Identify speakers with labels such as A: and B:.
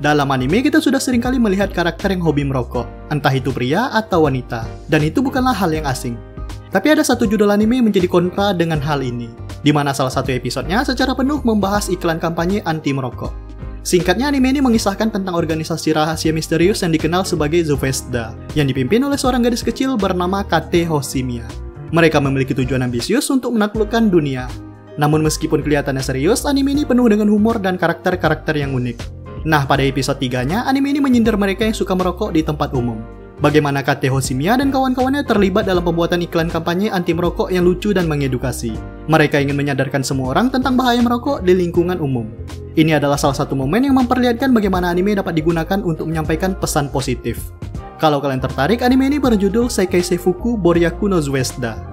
A: Dalam anime kita sudah seringkali melihat karakter yang hobi merokok, entah itu pria atau wanita, dan itu bukanlah hal yang asing. Tapi ada satu judul anime yang menjadi kontra dengan hal ini, di mana salah satu episodenya secara penuh membahas iklan kampanye anti merokok. Singkatnya, anime ini mengisahkan tentang organisasi rahasia misterius yang dikenal sebagai Zvezda, yang dipimpin oleh seorang gadis kecil bernama Kate Hoshimiya. Mereka memiliki tujuan ambisius untuk menaklukkan dunia. Namun meskipun kelihatannya serius, anime ini penuh dengan humor dan karakter-karakter yang unik. Nah, pada episode 3-nya, anime ini menyindir mereka yang suka merokok di tempat umum. Bagaimana Kate Hoshimiya dan kawan-kawannya terlibat dalam pembuatan iklan kampanye anti merokok yang lucu dan mengedukasi. Mereka ingin menyadarkan semua orang tentang bahaya merokok di lingkungan umum. Ini adalah salah satu momen yang memperlihatkan bagaimana anime dapat digunakan untuk menyampaikan pesan positif. Kalau kalian tertarik, anime ini berjudul Seikei Seifuku Boryaku no Zvezda.